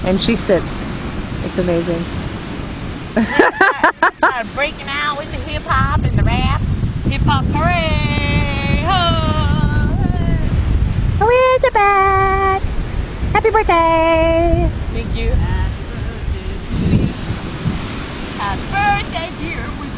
and she sits. It's amazing. Breaking out with the hip hop and the rap. Hip hop hooray! Oh, Elizabeth! Happy birthday! Thank you. Happy birthday to you. Happy birthday, dear.